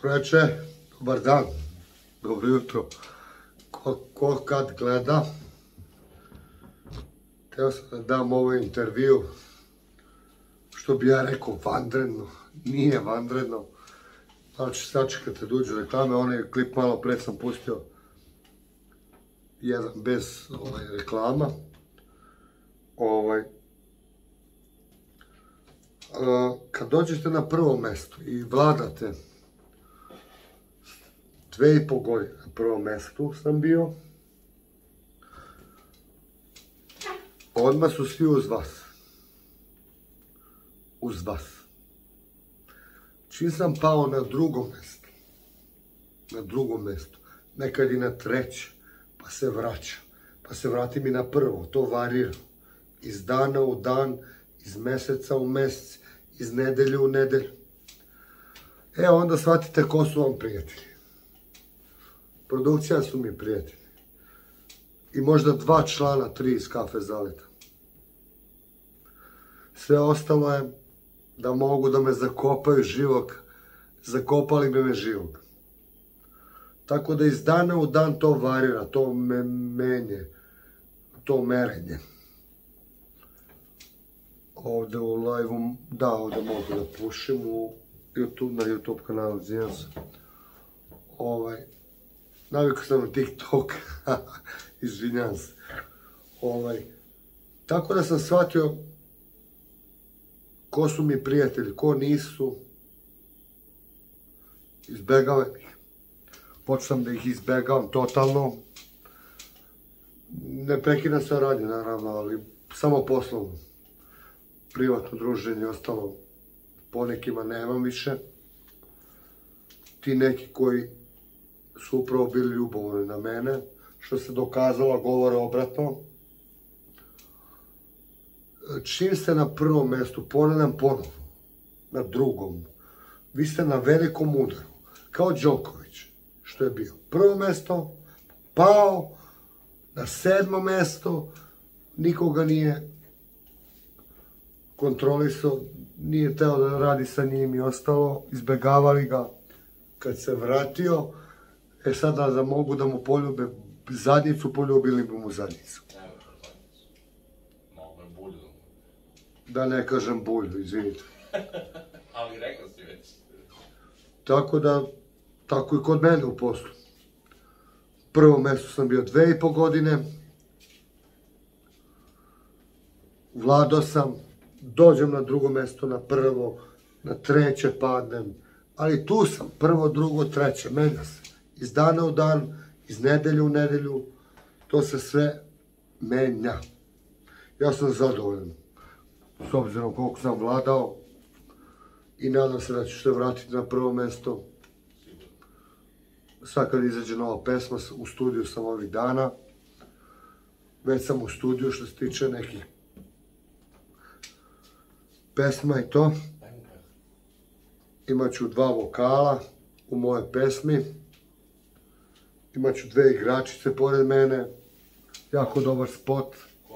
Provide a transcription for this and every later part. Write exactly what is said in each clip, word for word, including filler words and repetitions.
Dobro večer, dobar dan, dobro jutro. Ko, ko kad gleda, teo sam da dam ovaj intervju, što bi ja rekao, vanredno. Nije vanredno. Znači, sačekate da uđu reklame, onaj klip malo pre sam pustio jedan bez ovaj, reklama. Ovaj, kad dođete na prvo mesto i vladate dve i po godine na prvom mestu sam bio, odmah su svi uz vas. Uz vas. Čim sam pao na drugom mestu, na drugom mestu, nekad i na treće, pa se vraća, pa se vratim i na prvo, to varira. Iz dana u dan, iz meseca u mesec, iz nedelje u nedelju. E, onda shvatite ko su vam prijatelji. Produkcija su mi prijatelji. I možda dva člana, tri iz Kafe Zaleta. Sve ostalo je da mogu da me zakopaju živog. Zakopali bi me živog. Tako da iz dana u dan to varira, to me menje, to merenje. Ovde u live-u, da, ovde mogu da pušim u YouTube, na YouTube kanalu, izvinjam se. Ovaj, navikao sam na TikTok, izvinjam se. Ovaj, tako da sam shvatio ko su mi prijatelji, ko nisu, izbegavam ih. Počeo sam da ih izbegavam totalno. Ne prekidam se radnje, naravno, ali samo poslovno. Privatno druženje, ostalo po nekima nemam više. Ti neki koji su upravo bili ljubomorni na mene, što se dokazalo, govore obratno. Čim ste na prvom mestu, ponavljam ponovo, na drugom, vi ste na velikom udaru, kao Đoković, što je bio prvo mesto, pao na sedmo mesto, nikoga nije kontrolisao, nije teo da radi sa njim i ostalo, izbegavali ga. Kad se vratio, e sada da mogu da mu poljube zadnjicu, poljubili bi mu zadnjicu. Da ne kažem bulju, izvinite. Ali rekao si već. Tako da, tako i kod mene u poslu. Prvo mesto sam bio dve i po godine. Vladao sam, dođem na drugo mesto, na prvo, na treće padnem. Ali tu sam, prvo, drugo, treće, menja se. Iz dana u dan, iz nedelju u nedelju, to se sve menja. Ja sam zadovoljan. S obzirom koliko sam vladao i nadam se da ću se vratiti na prvo mesto. Sad kad izađe nova pesma, u studiju sam ovih dana. Već sam u studiju što se tiče nekih pesma i to. Imaću dva vokala u mojoj pesmi. Imaću dve igračice pored mene. Jako dobar spot.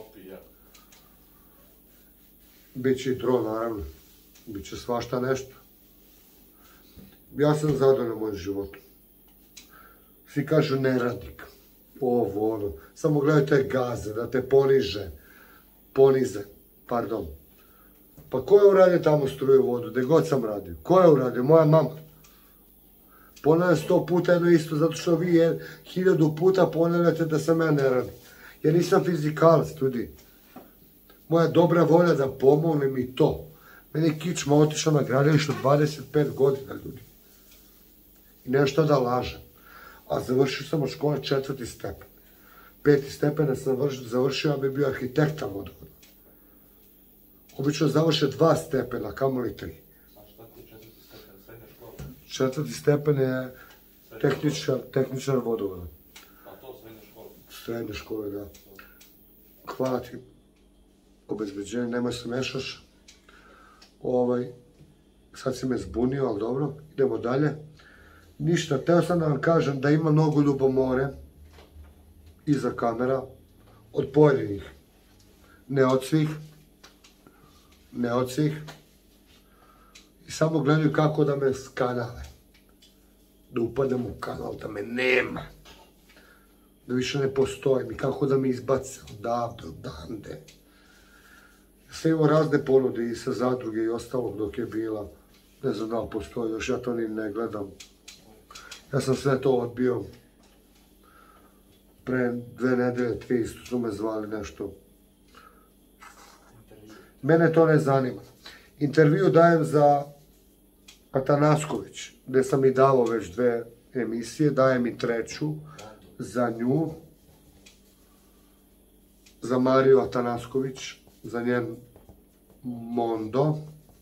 Biće i dron, naravno. Biće svašta nešto. Ja sam zadovoljan mojim životom. Svi kažu neradnik. Ovo, ono. Samo gledajte gaze, da te poniže. Ponize, pardon. Pa ko je uradio tamo struju vodu, gde god sam radio? Ko je uradio? Moja mama. Ponavljam sto puta jedno isto, zato što vi je, hiljadu puta ponavljate da sam ja neradnik. Jer nisam fizikalac, ljudi. Moja dobra volja da pomognem i to. Meni je kičma otišla na gradilište od dvadeset pet godina, ljudi. I nešto da lažem. A završio sam od škole četvrti stepen. Peti stepen sam završio, a bi bio arhitekta vodovoda. Obično završe dva stepena, kamoli tri. A šta ti je četvrti stepen, srednja škola? Četvrti stepen je tehničar, tehničar vodovoda. A to srednja škola? Srednje škole, da. Hvala ti. Obezbeđenje, nemoj se mešaš. Ovaj, sad si me zbunio, ali dobro, idemo dalje. Ništa, teo sam da vam kažem da ima mnogo ljubomore iza kamera, od pojedinih, ne od svih, ne od svih, i samo gledaju kako da me skanale. da upadnem u kanal, da me nema. Da više ne postojim i kako da me izbace odavde, odande. Sam imao razne ponude i sa zadruge i ostalog dok je bila. Ne znam da li postoji, još ja to ni ne gledam. Ja sam sve to odbio. Pre dve nedelje, tri isto su me zvali nešto. Mene to ne zanima. Intervju dajem za Atanasković, gdje sam i davao već dve emisije, dajem i treću za nju, za Mariju Atanasković, za njen Mondo.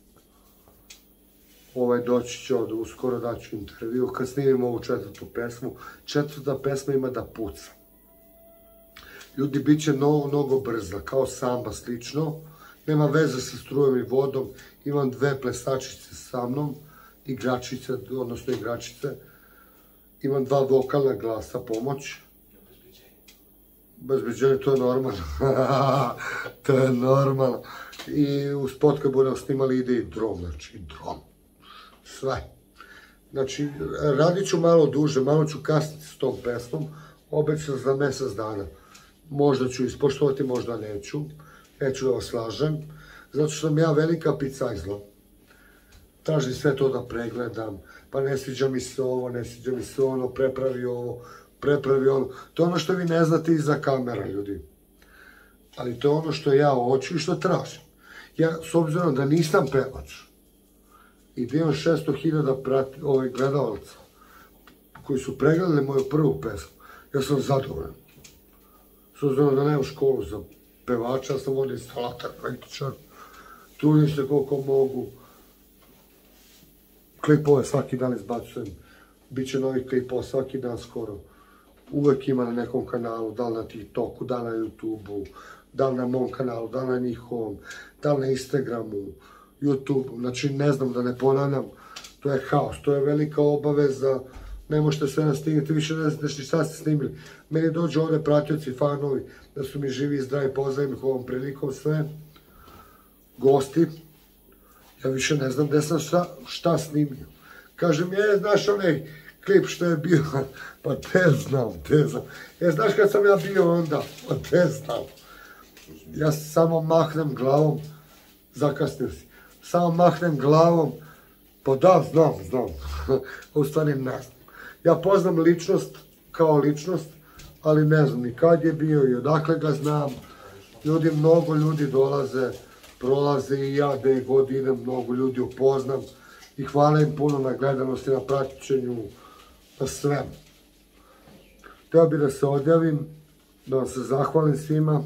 Ovaj doći će od uskoro, daću intervju, kad snimim ovu četvrtu pesmu. Četvrta pesma ima da puca. Ljudi, bit će mnogo, mnogo brza, kao samba slično. Nema veze sa strujom i vodom. Imam dve plesačice sa mnom, igračice, odnosno igračice. Imam dva vokalna glasa, pomoć. Bezbeđenje, to je normalno. To je normalno. I u spot kad budemo snimali ide i dron, znači i dron. Sve. Znači, radit ću malo duže, malo ću kasniti s tom pesmom, obećam za mjesec dana. Možda ću ispoštovati, možda neću. Neću da vas lažem. Zato što sam ja velika picajzla. Tražim sve to da pregledam. Pa ne sviđa mi se ovo, ne sviđa mi se ono, prepravi ovo, prepravi ono. To je ono što vi ne znate iza kamera, ljudi. Ali to je ono što ja hoću i što tražim. Ja, s obzirom da nisam pevač, i da imam šesto hiljada gledalaca koji su pregledali moju prvu pesmu, ja sam zadovoljan. S obzirom da nemam školu za pevača, ja sam ovdje instalator, kritičar, trudim se koliko mogu. Klipove svaki dan izbacujem, bit će novi klipova svaki dan skoro. Uvek ima na nekom kanalu, da li na TikToku, da li na YouTubeu, da li na mom kanalu, da li na njihovom, da li na Instagramu, YouTubeu. Znači, ne znam da ne ponavljam, to je haos, to je velika obaveza, ne možete sve nasnimiti, više ne znate šta ste snimili. Meni dođu ovdje pratioci, fanovi, da su mi živi i zdravi, pozdravim ih ovom prilikom sve, gosti. Ja više ne znam gdje sam šta, šta snimio. Kažem, je, znaš onaj klip što je bio, pa te znam, te znam. Je, znaš kad sam ja bio onda, pa te znam. Ja samo mahnem glavom, zakasnio si, samo mahnem glavom, pa da, znam, znam, u stvari ne znam. Ja poznam ličnost kao ličnost, ali ne znam ni kad je bio i odakle ga znam. Ljudi, mnogo ljudi dolaze, prolaze i ja gdje god idem, mnogo ljudi upoznam i hvala im puno na gledanosti, na praćenju, na svemu. Htio bih da se odjavim, da vam se zahvalim svima.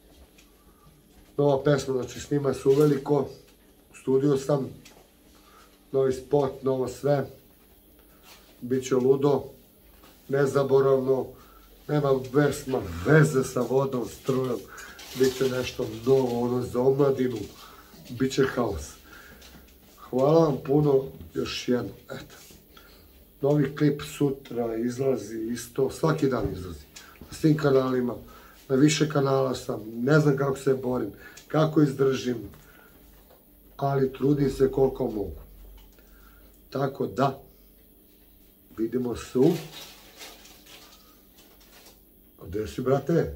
Nova pesma, znači snima se uveliko, u studiju sam, novi spot, novo sve. Biće ludo, nezaboravno, nema pesma veze sa vodom, strujom. Biće nešto novo, ono za omladinu, bit će haos. Hvala vam puno, još jedno, eto. Novi klip sutra izlazi isto, svaki dan izlazi. Na svim kanalima, na više kanala sam, ne znam kako se borim, kako izdržim, ali trudim se koliko mogu. Tako da, vidimo se u... A gdje si, brate?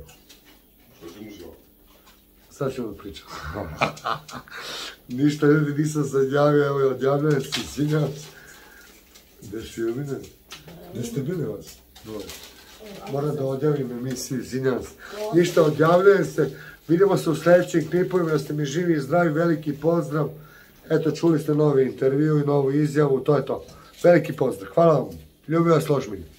Sad ćemo pričati. Ništa, ljudi, nisam se odjavio, evo je odjavljaju se, izvinjam se. Gdje si Jumine? Gdje ste bili vas? Dvoje. Moram da odjavim emisiju, izvinjam se. Ništa, odjavljujem se. Vidimo se u sljedećim klipovima, da ste mi živi i zdravi, veliki pozdrav. Eto, čuli ste novi intervju i novu izjavu, to je to. Veliki pozdrav, hvala vam. Ljubim vas, Ložmini.